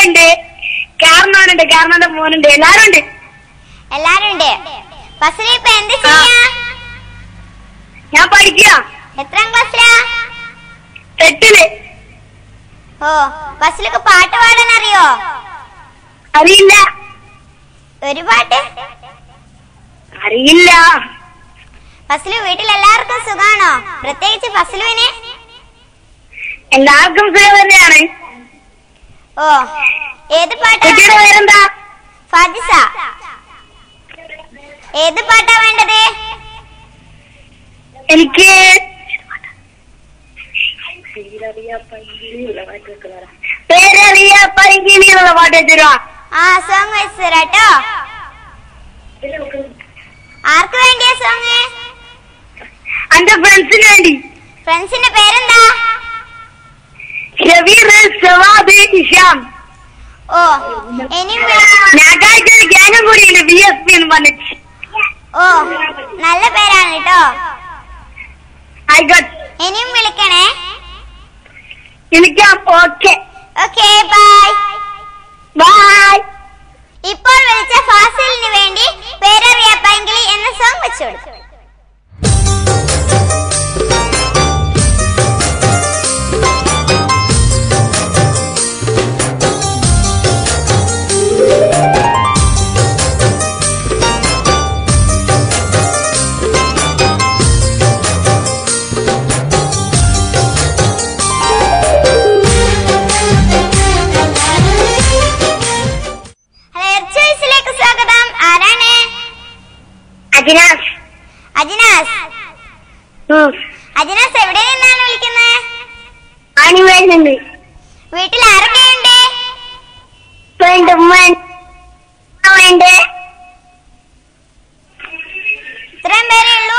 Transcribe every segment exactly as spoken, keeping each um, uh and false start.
ഉണ്ട്, കാരണവനുണ്ട്, കാരണവന്റെ മോനുണ്ട്, എല്ലാരും ഉണ്ട്. എല്ലാരും ഉണ്ട്. ഫസലി ഇപ്പൊ എന്ത് ചെയ്യാ? ഞാൻ പഠിക്കുക. എത്രാം ക്ലാസ്സിലാ? എട്ടില്. ഓ, ഫസലിക്ക് പാട്ട് പാടാൻ അറിയോ? അറിയില്ല. ഒരു പാട്ട് അറിയില്ല. ഫസലു, വീട്ടിൽ എല്ലാവർക്കും സുഖാണോ? പ്രത്യേകിച്ച് ഫസലുവിന്? എല്ലാവർക്കും സുഖം തന്നെയാണ്. ഓ, ഏത് പാട്ടാ? കുട്ടിയുടെ പേരെന്താ? ഫാദിസ. ഏത് പാട്ടാ വേണ്ടത്? എനിക്ക് പേരറിയ പൈകിളിയുള്ള പാട്ട് തരുവാ. ആ, സോങ് വെച്ച് തരാട്ടോ. ആർക്ക് വേണ്ടിയാ സോങ്? എന്റെ ഫ്രണ്ട്സിന് വേണ്ടി. ഫ്രണ്ട്സിന്റെ പേരെന്താ? ഷബീർ, സവാദ്, ഇഷാം. ഓ, ഇനിയും ഞായറാഴ്ച ഒരു ഗ്യാങ്ങും കൂടിയുണ്ട്, ബി എസ് പി എന്ന് പറഞ്ഞിട്ട്. ഓ, നല്ല പേരാണ് കേട്ടോ. ആയിക്കോട്ടെ, ഇനിയും വിളിക്കണേ. വിളിക്കാം. Okay, okay, bye bye. ഇപ്പോൾ വിളിച്ച ഫാസിലിന് വേണ്ടി പേരറിയ പൈങ്കിളി എന്ന സോങ് വെച്ചോളൂ. അജിനാസ്. അജിനാസ്. അജിനാസ് എവിടെ നിന്നാണ് വിളിക്കുന്നത്? അണിവേലുണ്ട്. വീട്ടിൽ ആരൊക്കെയുണ്ട്? ഇത്രയും പേരേ ഉള്ളൂ?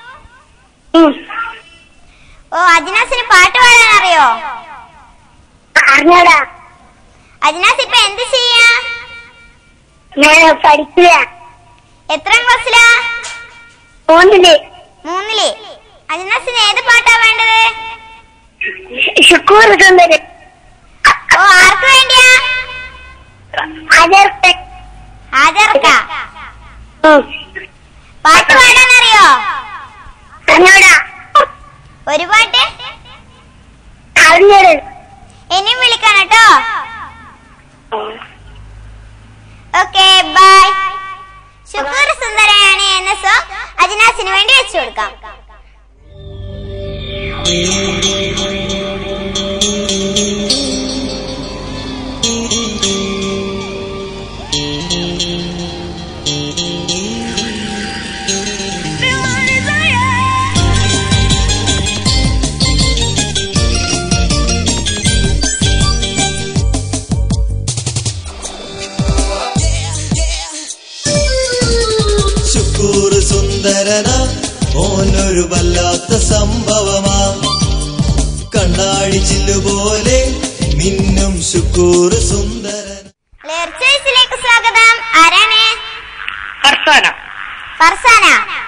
ഓ, അജിനാസിന് പാട്ട് പാടാൻ അറിയോ? അറിഞ്ഞടാ. അജിനാസ് ഇപ്പൊ എന്ത് ചെയ്യാ? ഞാൻ പഠിക്കുക. എത്രാം ക്ലാസ്സിലാ? മൂന്നില്. മൂന്നില്. അജിനാസിന് ഏത് പാട്ടാ വേണ്ടത്? ഷുക്കൂർ സുന്ദരി. ഓ, ആർക്ക് വേണ്ടിയാ? ഹാജർക്ക. പാട്ട് പാടാൻ അറിയോ? അറിഞ്ഞോടാ. ഒരു പാട്ട് അറിഞ്ഞോട്. ഇനിയും വിളിക്കണം കേട്ടോ. Okay, by. ഷുക്കൂർ സുന്ദരയാണ് എന്ന സോങ് അജിനാസിന് വേണ്ടി വെച്ചു കൊടുക്കാം. സുന്ദരനാ ഓനൊരു വല്ലാത്ത സംഭവമാ, കണ്ണാടി ചില്ലുപോലെ മിന്നും ഷുക്കൂർ സുന്ദരൻ. ലെർച്ചേഴ്സിലേക്ക് സ്വാഗതം. ആരാണ്? ഫർസാന. ഫർസാന.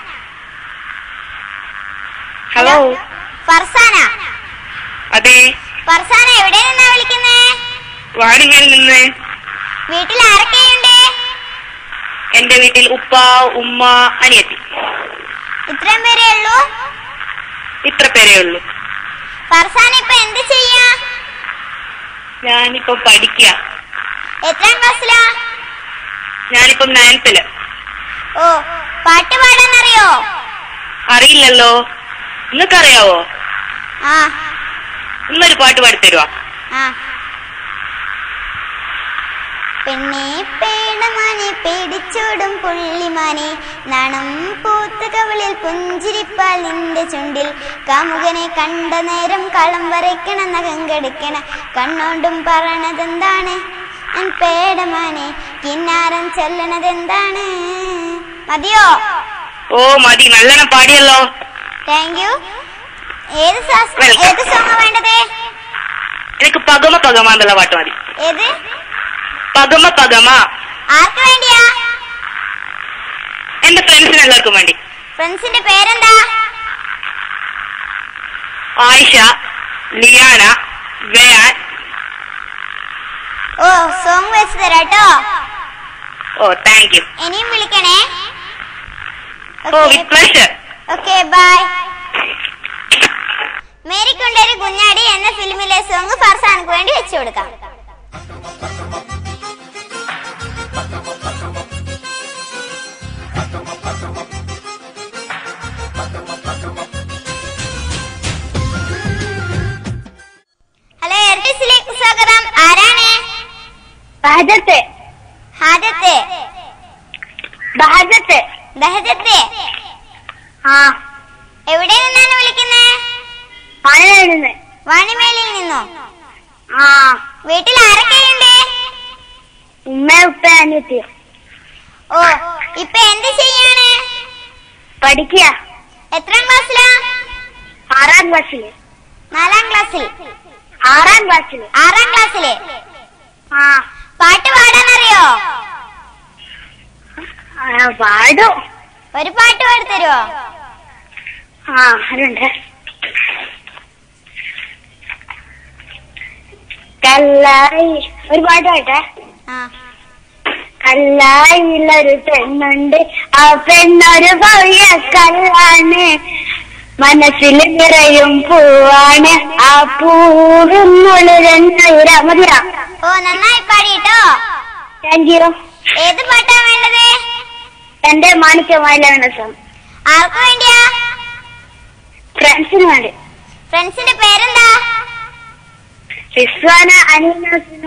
ഹലോ. ഫർസാന. അതെ. ഫർസാന എവിടെ നിന്നാ വിളിക്കുന്നേ? വാടികയിൽ നിന്ന്. വീട്ടിൽ ആരൊക്കെയുണ്ട്? എന്റെ വീട്ടിൽ ഉപ്പ, ഉമ്മ, അനിയത്തി. ഇത്രയും പേരേ ഉള്ളൂ? ഇത്ര പേരേ ഉള്ളൂ. ഫർസാന ഇപ്പൊ എന്ത് ചെയ്യാ? ഞാനിപ്പം പഠിക്കുക. എത്രാം ക്ലാസ്സിലാ? ഞാനിപ്പം നയൻത്തില്. ഓ, പാട്ട് പാടാൻ അറിയോ? അറിയില്ലല്ലോ. നിങ്ങൾക്കറിയാവോ? ആ. ഇന്നൊരു പാട്ട് പാടിത്തരുവാ. ആ. പെണ്ണെ പേടമാനെ പേടിച്ചോടും പുള്ളിമാനെ, നാണം പൂത്ത കവളിൽ പുഞ്ചിരിപ്പാൽ നിന്റെ ചുണ്ടിൽ, കാമുകനെ കണ്ട നേരം കളം വരയ്ക്കണ നഖം കെടുക്കണ കണ്ണോണ്ടും പറയണതെന്താണ് എൻ പേടമാനെ, കിന്നാരം ചെല്ലണതെന്താണ്? മതിയോ? ഓ മതി, നല്ലോണം പാടിയല്ലോ. Thank you. ഏത് ഏത് സോങ്ങാ വേണ്ടത്? എനിക്ക് പകമ പകമ എന്നുള്ള പാട്ട് മതി. ഏത്? പകമ പകമ. ആർക്ക് വേണ്ടിയാ? എന്റെ ഫ്രണ്ട്സിന് എല്ലാവർക്കും വേണ്ടി. ഫ്രണ്ട്സിന്റെ പേരെന്താ? ആയിഷ, ലിയാന, വയാൻ, ഓ സോങ് വെച്ച് തരാട്ടോ. ഓ താങ്ക് യു. ഇനിയും വിളിക്കണേ. ഓ with pleasure. Okay bye. Marykkundoru Kunjaadu എന്ന ഫിലിമിലെ സോങ് ഫർസാനക്ക് വേണ്ടി വെച്ചു കൊടുക്കാം. ഹലോ എർട്ടിസിലേക്ക് സ്വാഗതം. ആരാണ്? ബഹജത്ത്. ഹാജത്ത്. ബഹജത്ത്. ബഹജത്ത്. ആ. എവിടെ നിന്നാണ് വിളിക്കുന്നത്? വാണിമേലിൽ. വാണിമേലിൽ നിന്നോ? ആ. വീട്ടിൽ ആരൊക്കെയുണ്ട്? ഉമ്മ ഉപ്പ അനിയത്തി. ഓ ഇപ്പൊ എന്ത് ചെയ്യാണ്? പഠിക്കുക. എത്രാം ക്ലാസ്സിലാ? ആറാം ക്ലാസ്സില്. നാലാം ക്ലാസ്സിൽ. ആറാം ക്ലാസ്സില്. ആറാം ക്ലാസ്സില്. ആ. പാട്ട് പാടാൻ അറിയോ? പാടും. ഒരു പാട്ട് പാടിത്തരുവോ? ആ അതുണ്ട്. കല്ലായി ഒരു പാട്ട് പാട്ടെ. കല്ലായിലൊരു പെണ്ണുണ്ട്, ആ പെണ്ണൊരു ഭവ്യ കല്ലാണ്, മനസ്സിൽ നിറയും പൂവാണ്, ആ പൂവുന്നുള്ളിലെണ്ണ മതിയാ. ഓ നന്നായി പാടിട്ടോ. Thank you. ഏത് പാട്ടാ വേണ്ടത്? എന്റെ മാണിക്യമായില്ല സോങ്. ആർക്കു വേണ്ടിയാ? ഫ്രണ്ട്സിന് വേണ്ടി. ഫ്രണ്ട്സിന്റെ പേരെന്താ? റിസ്വാന, അനീന, സിനു.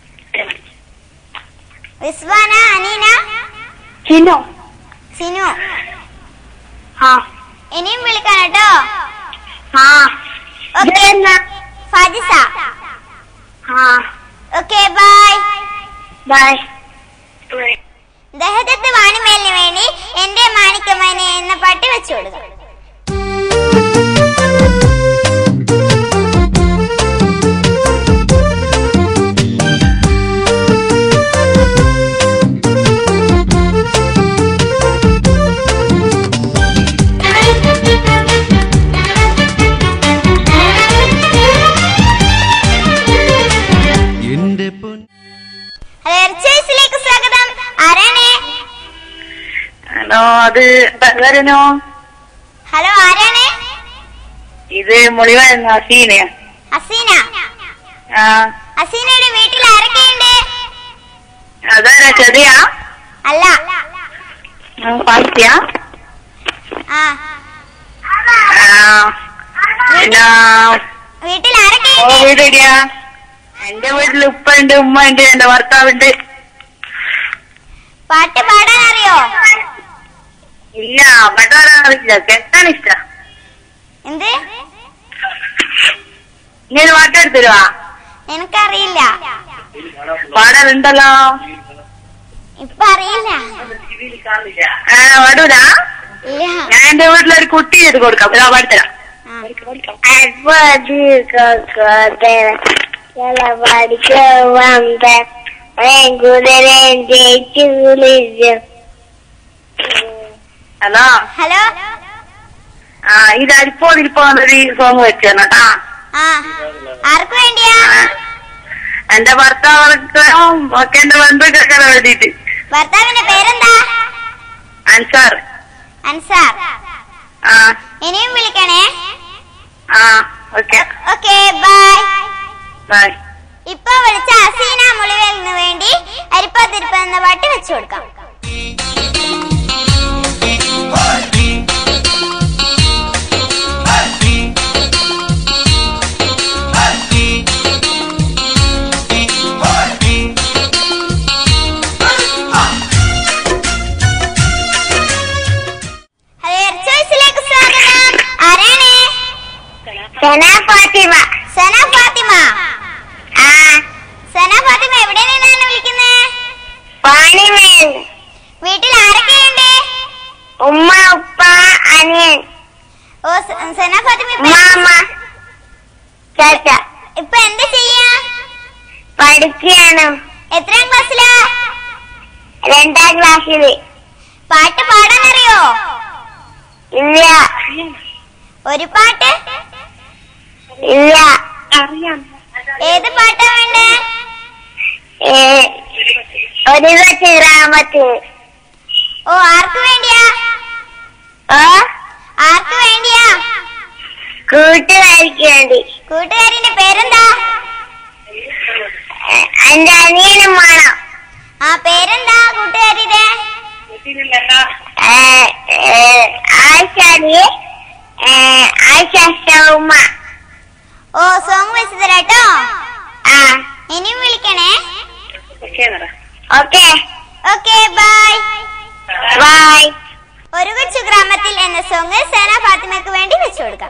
റിസ്വാന, അനീന, സിനു. സിനു. ആ. ഇനിയും വിളിക്കണം കേട്ടോ. ആ. ഓക്കെ. ഫാജിസ. ആ. Okay bye. ബൈ. ദഹദത്ത് വാണിമേലിന് വേണ്ടി എന്റെ മാണിക്യമനെ എന്ന പാട്ട് വെച്ചു കൊടുക്കാം. സ്വാഗതം. ആരാണ്? ഹലോ അത് വരുന്നോ? ഹലോ ആരാണ്? ഇത് മുളിവായിരുന്നു. അസീന. അസീന. ആ. അസീനയുടെ വീട്ടിൽ ആരൊക്കെയുണ്ട്? അതാരാ? ചെറിയ അല്ല പാസ്റ്റിയാ? ആ. വീട്ടിൽ ആരൊക്കെയുണ്ട്? വീടിയാ? എന്റെ വീട്ടിൽ ഉപ്പ ഉണ്ട്, ഉമ്മ ഉണ്ട്, എന്റെ ഭർത്താവുണ്ട്. പാട്ട് പാടാൻ അറിയോ? ഇല്ല, പാടാൻ അറിയില്ല. കേൾക്കാൻ ഇഷ്ട. എന്ത്? നീ പാട്ടെടുത്ത് തരുവാ? എനിക്കറിയില്ല. പാടാനുണ്ടല്ലോ. ഇപ്പൊ അറിയില്ല. ആ പാടൂല? ഇല്ല. ഞാൻ എന്റെ വീട്ടിലൊരു കുട്ടി ചെയ്ത് കൊടുക്കാം. ഇതാ പാടിത്തരാം. ഹലോ. ഹലോ. ആ ഇത് അരിപ്പോ തിരിപ്പോന്നൊരു സോങ് വെച്ചേട്ടാ. ആ ആർക്കു വേണ്ടിയാ? എന്റെ ഭർത്താവർക്കും ഒക്കെ എന്റെ ബന്ധുക്കൊക്കെ വേണ്ടിട്ട്. ഭർത്താവിന്റെ പേരെന്താ? അൻസാർ. അൻസാർ. ആ. ഇനിയും വിളിക്കണേ. ആ ഓക്കെ. Okay bye. ബൈ. ഇപ്പൊ വിളിച്ച അസീന മുളിവേലിന് വേണ്ടി അരിപ്പ തിരിപ്പ എന്ന പാട്ട് വെച്ചു കൊടുക്കാം. സന ഫാത്തിമ. സന ഫാത്തിമ. ആ. സന ഫാത്തിമ എവിടെ നിന്നാണ് വിളിക്കുന്നത്? വാണിമേൽ. വീട്ടിൽ ആരൊക്കെയുണ്ട്? ഉമ്മ ഉപ്പ അനിയൻ. ഓ സന ഫാത്തിമ മാമ ചാച്ച. ഇപ്പൊ എന്ത് ചെയ്യാ? പഠിക്കുകയാണ്. എത്രാം ക്ലാസ്സിലാ? രണ്ടാം ക്ലാസ്സില്. പാട്ട് പാടാൻ അറിയോ? ഇല്ല. ഒരു പാട്ട്? ഇല്ല. അറിയാം. ഏത് പാട്ടാ വേണ്ടേ? ഒരു കൊച്ചു ഗ്രാമത്തിൽ. ഓ, ആർക്ക് വേണ്ടിയാ? ഓ, ആർക്ക് വേണ്ടിയാ? കൂട്ടുകാരിക്ക് വേണ്ടി. കൂട്ടുകാരിന്റെ പേരെന്താ? എന്റെ അനിയനും വേണം. ആ, പേരെന്താ കൂട്ടുകാരിയുടെ? ആയിഷാലി, ആയിഷ ഷൗമ. ഓ, സോങ് വെച്ച് തരാട്ടോ. ആ, ഇനിയും വിളിക്കണേ. Okay okay, bye bye. ഒരു കൊച്ചു ഗ്രാമത്തിൽ എന്ന സോങ് സന ഫാത്തിമയ്ക്ക് വേണ്ടി വെച്ചു കൊടുക്കാം.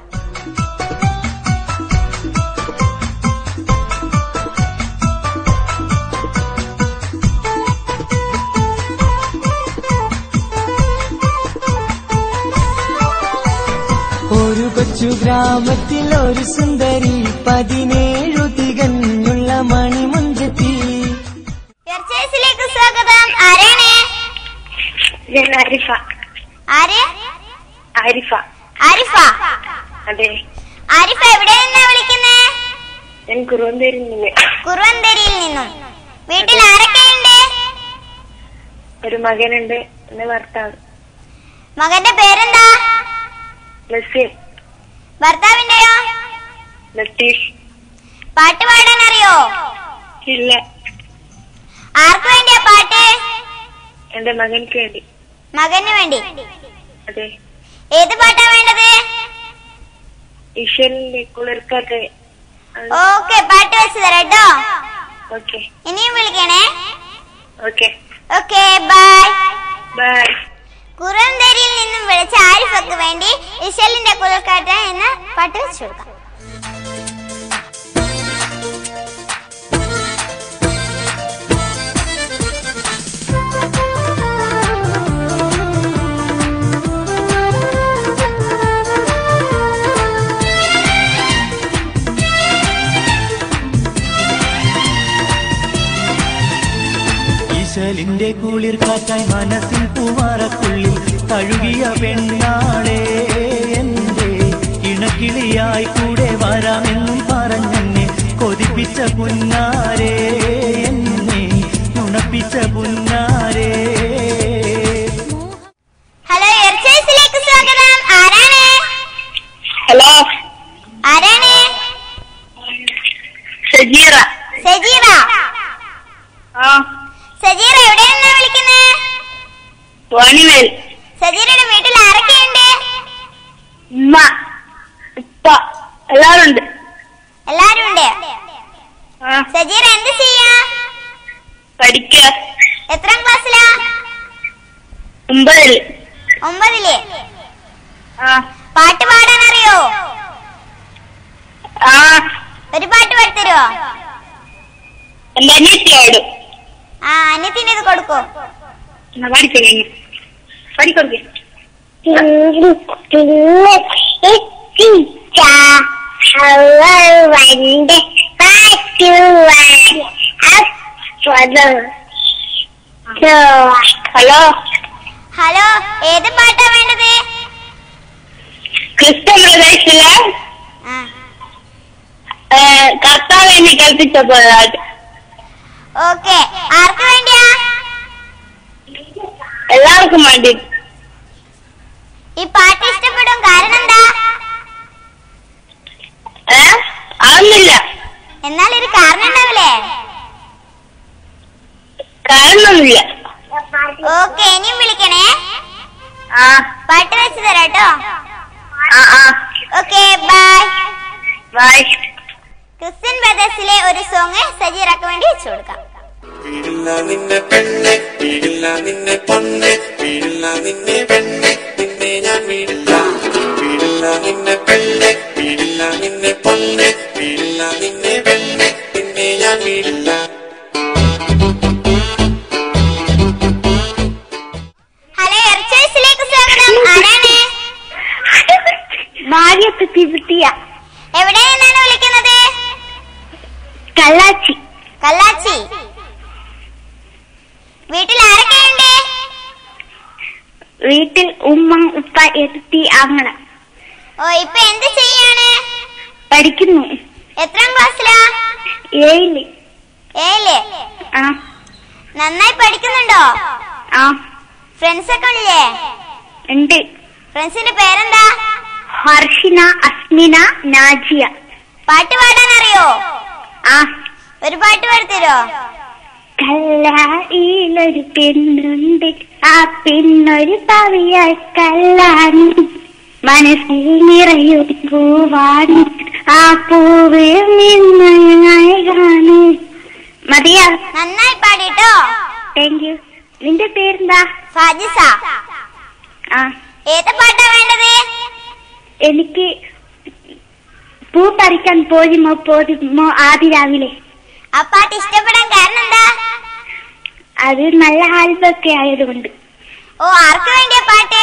ഒരു കൊച്ചു ഗ്രാമത്തിൽ ഒരു സുന്ദരി പതിനേഴു തികഞ്ഞുള്ള മണിമുഞ്ചത്തി. ചർച്ചയിലേക്ക് സ്വാഗതം. ആരാണ്? ആരിഫ. ആര്? ആരിഫ. ആരിഫ. അതെ. ആരിഫ എവിടെ നിന്നാ വിളിക്കുന്നേ? ഞാൻ കുറുവന്തേരിയിൽ നിന്ന്. കുറുവന്തേരിയിൽ നിന്നും. വീട്ടിൽ ആരൊക്കെയുണ്ട്? ഒരു മകനുണ്ട്, എന്റെ ഭർത്താവ്. മകന്റെ പേരെന്താ? ലസീം. ഭർത്താവിന്റെയോ? ലത്തീഫ്. പാട്ട് പാടാൻ അറിയോ? ഇല്ല. ആർക്ക് വേണ്ടിയാ പാട്ട്? എന്റെ മകൻക്ക് വേണ്ടി. മകന് വേണ്ടി. അതെ. ഏത് പാട്ടാ വേണ്ടത്? ഈശ്വരന്റെ കുളിർക്കാറ്റ്. ഓക്കെ, പാട്ട് വെച്ച് തരാട്ടോ. ഓക്കെ. ഇനിയും വിളിക്കണേ. Okay okay, bye bye. കുറുവന്തേരിയിൽ നിന്നും വിളിച്ച ആരിഫക്ക് വേണ്ടി ഇശലിന്റെ കുളിർക്കാറ്റ് എന്ന പാട്ട് വെച്ചു കൊടുക്കാം. ഈശലിന്റെ കുളിർ കാറ്റായി മനസ്സിൽ പൂവാറക്കുള്ളിൽ തഴുകിയ പെണ്ണാളെ എന്റെ ഇണക്കിളിയായി കൂടെ വരാമെന്നും പറഞ്ഞെന്നെ കൊതിപ്പിച്ച പുന്നാരേ, എന്നെ നുണപ്പിച്ച പുന്നാരേ. ഹലോ, എയർചേസിലേക്ക് സ്വാഗതം. ആരാണ്? ഹലോ, ആരാണ്? സജീറ. സജീറ. ആ, സജീറ എവിടെ നിന്നാ വിളിക്കുന്നേ? വാണിവേൽ. സജീറയുടെ വീട്ടിൽ ആരൊക്കെയുണ്ട്? ഉമ്മ, ഉപ്പ, എല്ലാരും ഉണ്ട്. എല്ലാരും ഉണ്ട്. ആ, സജീറ എന്ത് ചെയ്യാ? പഠിക്ക. എത്രാം ക്ലാസ്സിലാ? ഒമ്പതില്. ഒമ്പതില്. ആ, പാട്ട് പാടാൻ അറിയോ? ആ, ഒരു പാട്ട് പാടിത്തരുവോ? എന്റെ അനിയത്തിയോട്. ആ, അനിയത്തിന് ഇത് കൊടുക്കൂ. പഠിക്കണേ, പഠിക്കൊടുക്കേ. ഹലോ ഹലോ, ഏത് പാട്ടാ വേണ്ടത്? ക്രിസ്ത്യൻ പ്രദേശിലെ കർത്താവ് എന്നെ കൽപ്പിച്ചപ്പോ. ഓക്കെ, ആർക്ക് വേണ്ടിയാ? എല്ലാവർക്കും വേണ്ടി. ഈ പാട്ട് ഇഷ്ടപ്പെടും കാരണം എന്താ? ഏ ആവുന്നില്ല. എന്നാൽ ഒരു കാരണം ഉണ്ടാവില്ലേ? കാരണമൊന്നുമില്ല. ഓക്കെ, ഇനിയും വിളിക്കണേ. ആ, പാട്ട് വെച്ച് തരാട്ടോ. ആ, ആ, ഓക്കെ, ബൈ ബൈ. ക്രിസ്ത്യൻ ബ്രദേഴ്സിലെ ഒരു സോങ് സജീറക്ക് വേണ്ടി വെച്ചു കൊടുക്കാം. വീടില്ല നിന്നെ പെണ്ണെ, വീടില്ല നിന്നെ പൊന്നെ, വീടില്ല നിന്നെ പെണ്ണെ, നിന്നെ ഞാൻ വീടില്ല. വീടില്ല നിന്നെ പെണ്ണെ, വീടില്ല നിന്നെ പൊന്നെ, വീടില്ല നിന്നെ പെണ്ണെ, നിന്നെ ഞാൻ വീടില്ല. ഹലോ, എർച്ചേഴ്സിലേക്ക് സ്വാഗതം. ആരാണ്? ഭാര്യത്ത് തിരുത്തിയ. എവിടെ നിന്നാണ് വിളിക്കുന്നത്? കള്ളാച്ചി. കല്ലാച്ചി. വീട്ടിൽ ആരൊക്കെയുണ്ട്? വീട്ടിൽ ഉമ്മ, ഉപ്പ, എത്തി, ആങ്ങള. ഓ, ഇപ്പൊ എന്ത് ചെയ്യാണ്? പഠിക്കുന്നു. എത്രാം ക്ലാസ്സിലാ? ഏഴില്. ഏഴില്. ഫ്രണ്ട്സ് ഒക്കെ ഇല്ലേ? ഉണ്ട്. ഫ്രണ്ട്സിന്റെ പേരെന്താ? ഹർഷിന, അസ്മിന, നാജിയ. പാട്ട് പാടാൻ അറിയോ? ആ. ഒരു പാട്ട് പാടിത്തരോ? കല്ലായിലൊരു പെണ്ണുണ്ട്, ആ പെണ്ണൊരു പവിയാൽ കല്ലാണ്, മനസ്സിൽ നിറയും പൂവാണ്, ആ പൂവ് നിന്നാണ്. മതിയാ? നന്നായി പാടിട്ടോ. Thank you. നിന്റെ പേരെന്താ? ഫാജിസ. ആ. ഏത് പാട്ടാ വേണ്ടത്? എനിക്ക് പൂ പറിക്കാൻ പോരുമോ പോരുമോ ആദ്യ രാവിലെ. ആ പാട്ട് ഇഷ്ടപ്പെടാൻ കാരണം എന്താ? അത് നല്ല ആൽബൊക്കെ ആയതുകൊണ്ട്. ഓ, ആർക്ക് വേണ്ടിയ പാട്ട്?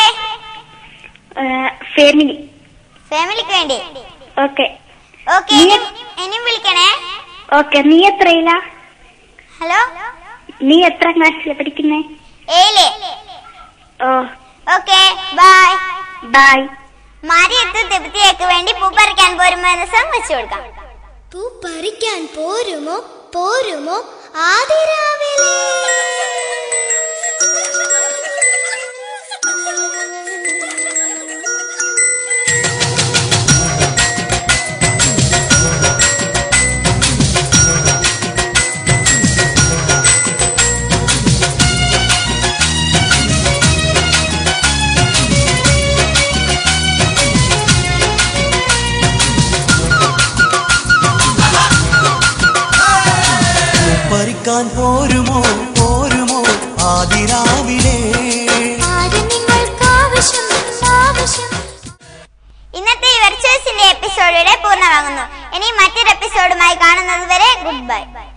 ഫാമിലി. ഫാമിലിക്ക് വേണ്ടി. ഓക്കെ ഓക്കെ, ഇനിയും വിളിക്കണേ. ഓക്കെ. നീ എത്രയിലാ? ഹലോ, നീ എത്ര ക്ലാസ്സിലാണ് പഠിക്കുന്നേ? ഏഴില്. ഓ. Okay, bye. ബൈ. മാരിയത്ത് തെബത്തിയേക്ക് വേണ്ടി പൂ പറിക്കാൻ പോരുമോ എന്ന സോങ് വെച്ചു കൊടുക്കാം. പൂ പറിക്കാൻ പോരുമോ പോരുമോ ആദിരാവിലെ. പറിക്കാൻ പോരുമോ പോരുമോ ആദിരാവിലെ. ഇന്നത്തെ ഈ വെർച്വൽസിന്റെ എപ്പിസോഡിയുടെ പൂർണ്ണമാകുന്നു. ഇനി മറ്റൊരു എപ്പിസോഡുമായി കാണുന്നത് വരെ ഗുഡ് ബൈ.